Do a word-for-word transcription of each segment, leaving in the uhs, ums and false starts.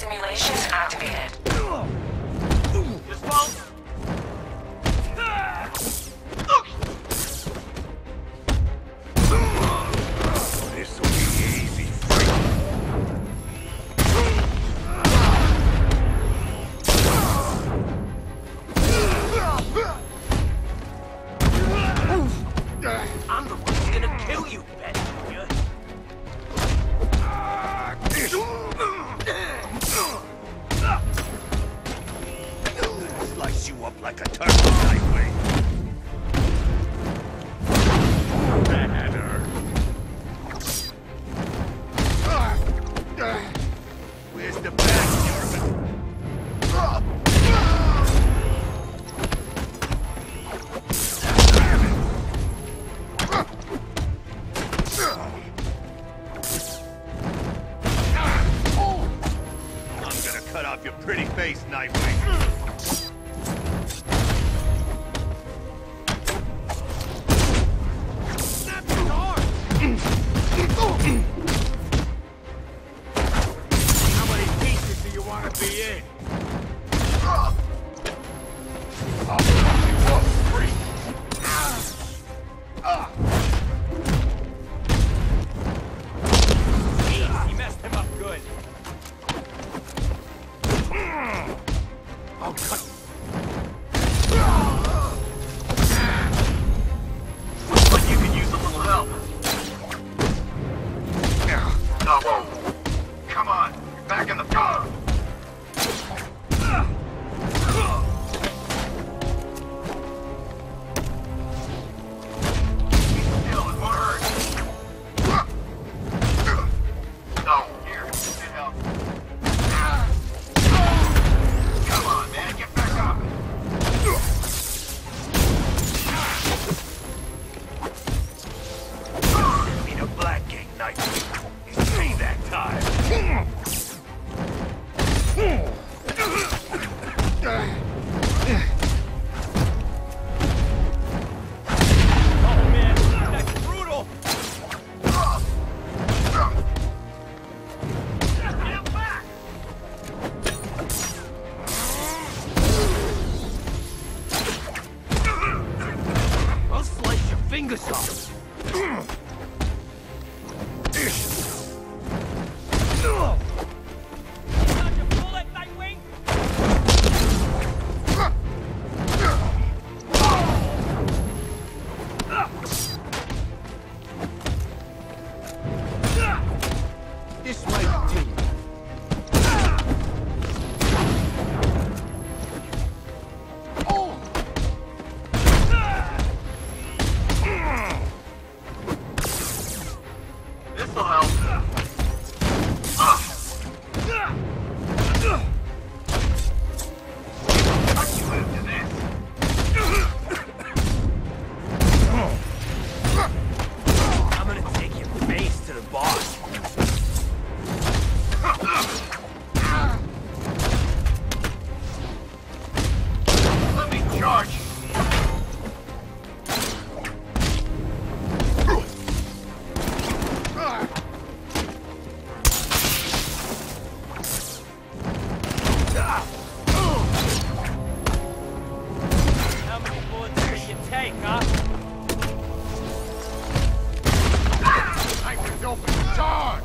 Simulation activated. Just fall. This'll be easy, freak. I'm the one who's gonna kill you, bet you. Slice you up like a turkey, Nightwing. Better. Where's the back, Jordan? I'm gonna cut off your pretty face, Nightwing. How many pieces do you want to be in? I'll fuck you up, freak. Jeez, you messed him up good. I'll cut. Looks like you could use a little help. No, whoa. Come on, you're back in the car. Still, it won't hurt. No, here, get help. Come on, man, get back up. Need a black gang knife. It's payback time. Oh man, that's brutal. Get back! I'll slice your fingers off. Got your bullet, Nightwing? This way, team. This'll help. Cut you after this. I'm gonna take your face to the boss. Let me charge you. How many bullets can you take, huh? I can open the charge.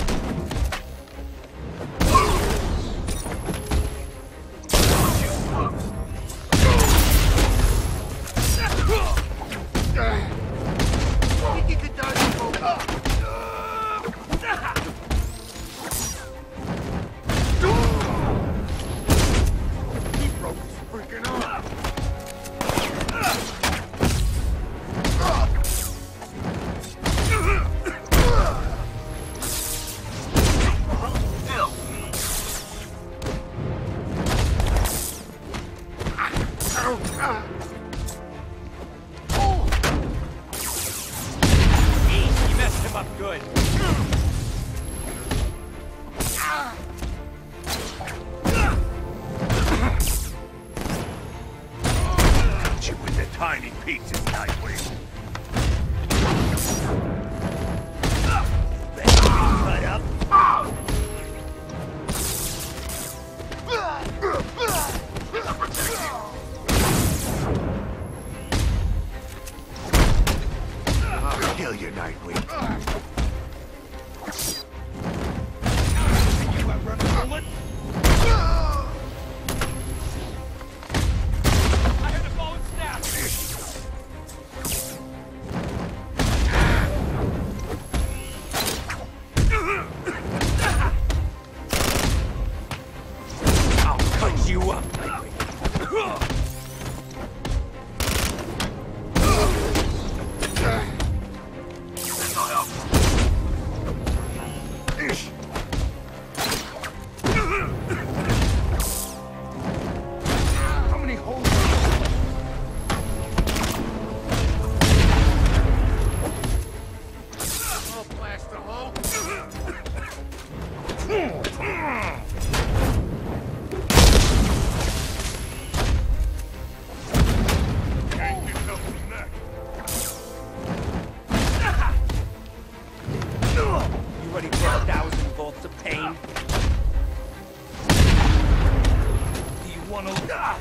He broke his freaking arm. Still. Jeez, you messed him up good. Cut you into tiny pieces, Nightwing. Ready to be cut up? wanna...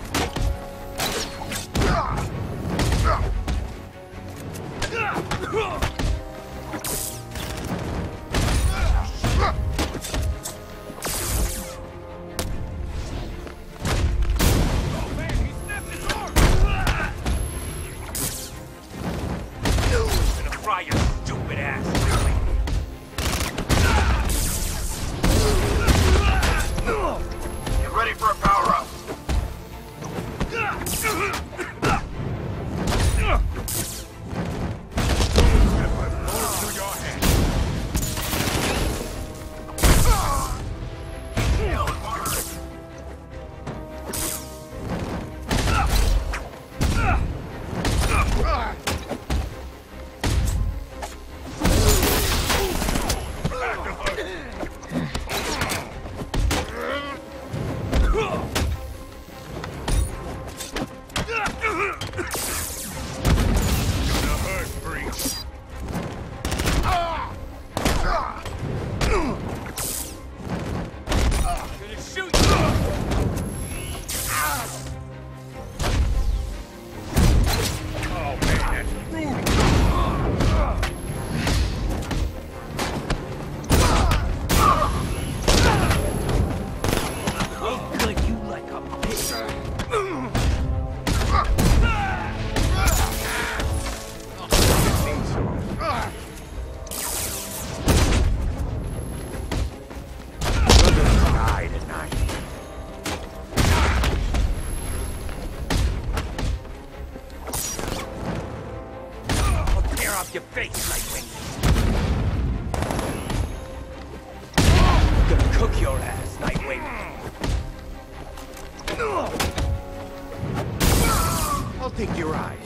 Your face, Nightwing. I'm gonna cook your ass, Nightwing. I'll take your eyes.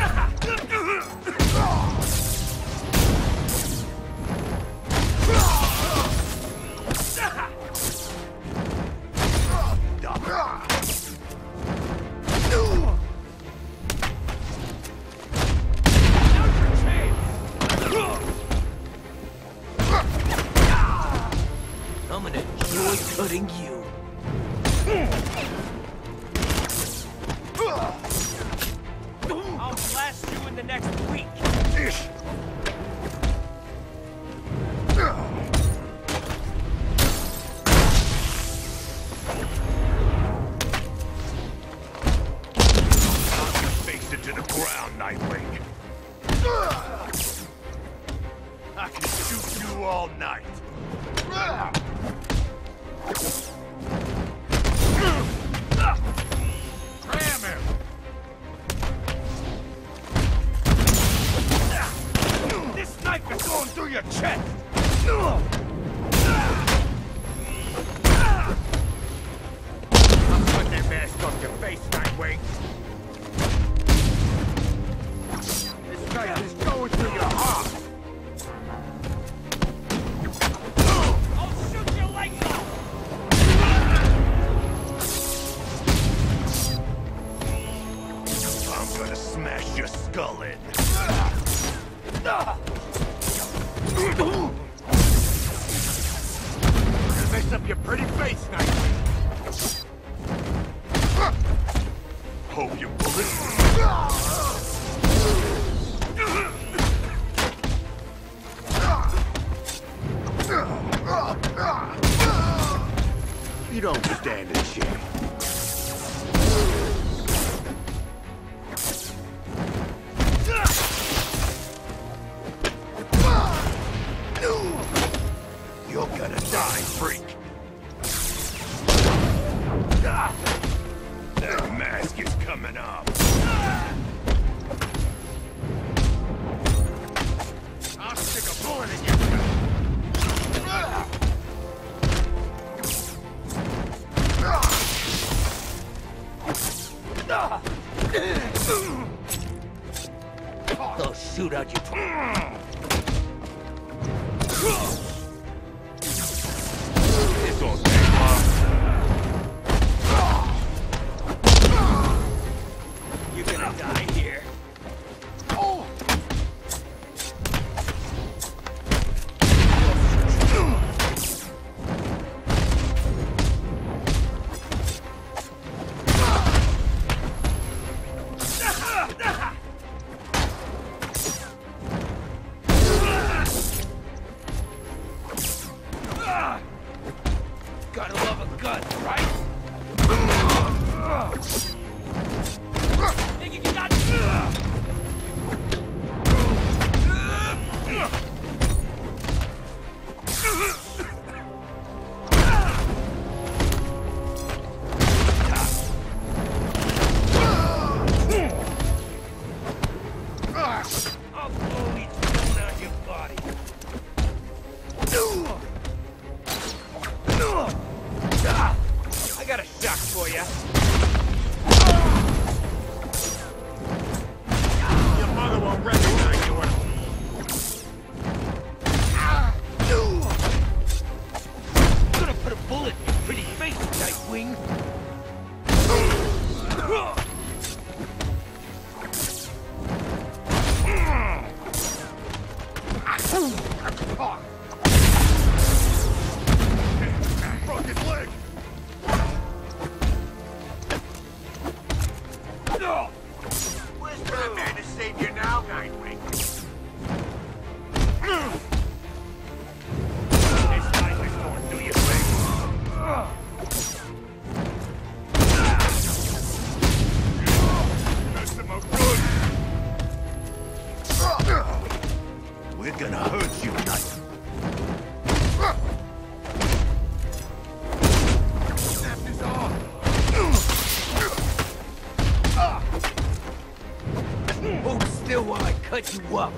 I'm gonna enjoy cutting you. I'll blast you in the next week. Face it to the ground, Nightwing. I can shoot you all night. Ram him! This knife is going through your chest! I'm putting that mask off your face, Nightwing! This knife is going through your heart! Smash your skull in. Gonna mess up your pretty face, Nightwing. Hope you bullets. You don't stand a chance. You're gonna die, freak! That mask is coming off! I'll stick a bullet in your gut! I'll shoot out your tongue! This won't take long. You're gonna die here. Oh! Your mother won't recognize you when... Gonna put a bullet in your pretty face, Nightwing. Broke his leg! Where's Batman to save you now, Nightwing? This time we're going through your face. That's the most good! We're gonna hurt you, Nightwing. Snapped his arm! Hold still while I cut you up.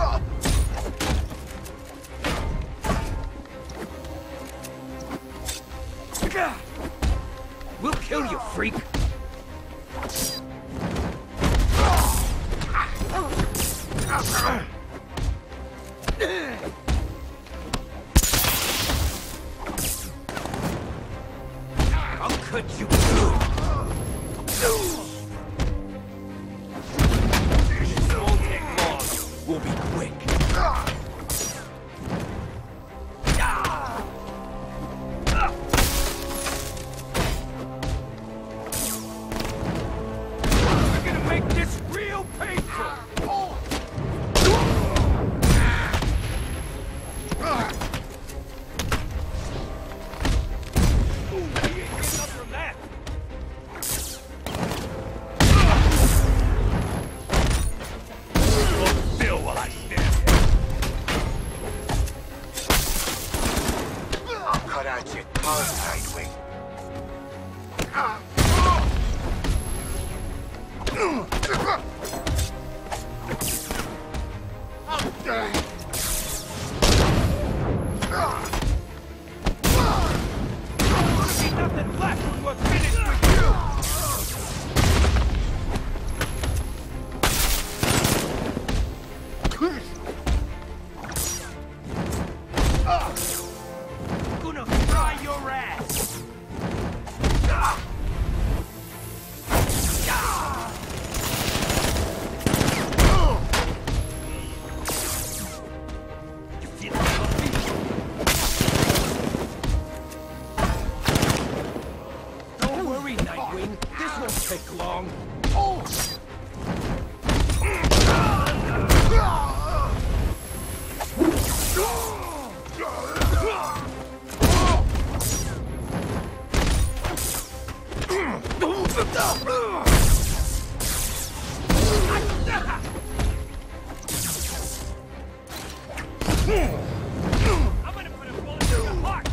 We'll kill you, freak. I'll cut you good. This won't take long. We'll be quick. We're gonna make this real painful. Ooh, he ain't getting up from that. Hold still while I stand here. I'll cut out your tongue, Nightwing. Ain't nothing left when we're finished with you. Gonna fry your ass. You feel lucky? Don't worry, Nightwing. This won't take long. I'm gonna put a bullet in your heart.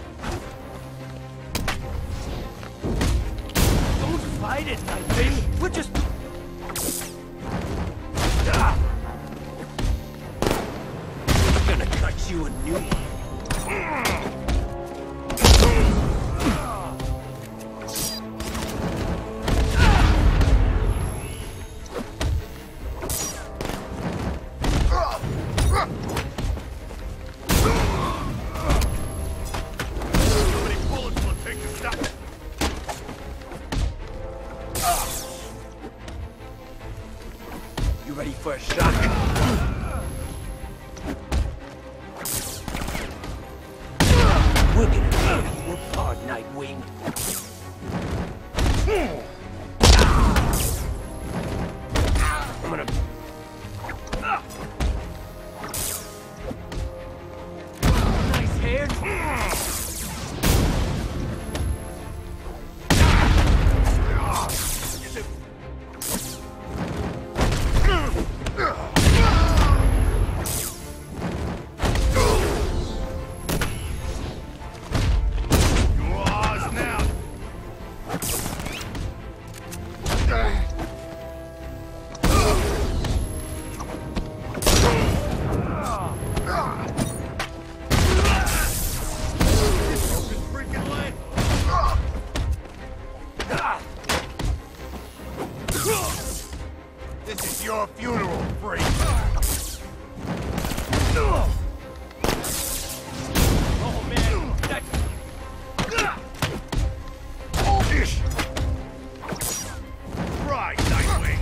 Don't fight it, Nightwing. We're just... I'm gonna cut you a new one. How many bullets will it take to stop it? You ready for a shot? We're gonna tear you apart, Nightwing. I'm gonna... Nice hand. Ah! This is your funeral, freak. Oh man, that's... Ish. Right, Nightwing.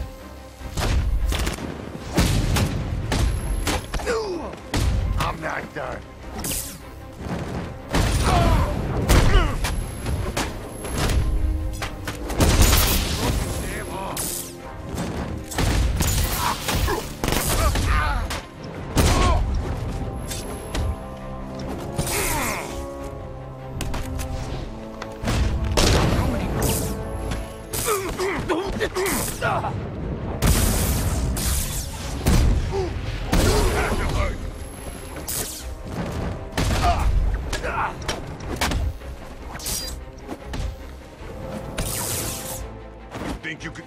I'm not done. Damn off. Think you could...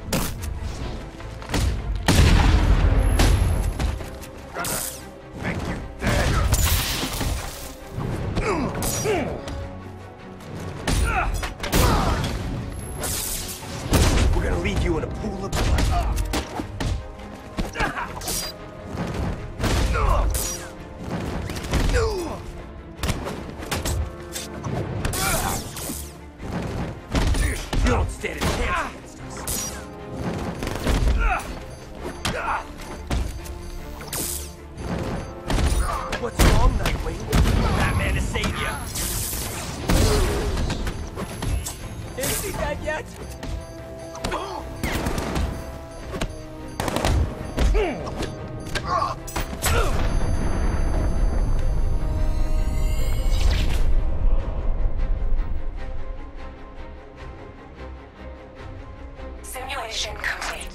Gonna make you dead. We're gonna leave you in a pool of blood. You don't stand a chance against us. What's wrong, Nightwing? Batman to save you. Is he dead yet? Simulation complete.